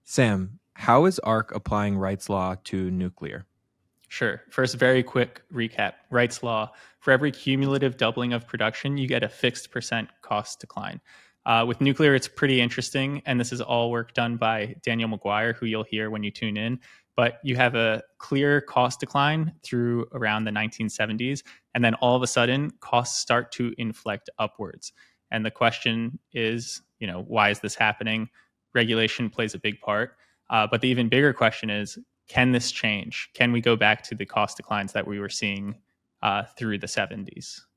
Sam, how is ARK applying Wright's law to nuclear? Sure. First, very quick recap. Wright's law: for every cumulative doubling of production, you get a fixed percent cost decline. With nuclear, it's pretty interesting, and this is all work done by Daniel McGuire, who you'll hear when you tune in. But you have a clear cost decline through around the 1970s, and then all of a sudden, costs start to inflect upwards. And the question is, why is this happening? Regulation plays a big part. But the even bigger question is, can this change? Can we go back to the cost declines that we were seeing through the 70s?